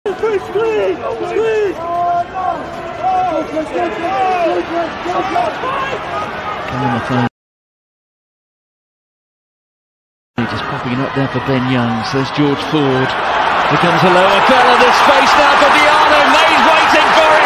Just popping it up there for Ben Young. So there's George Ford. Here comes a lower ball of this space now for Diano. May's waiting for it.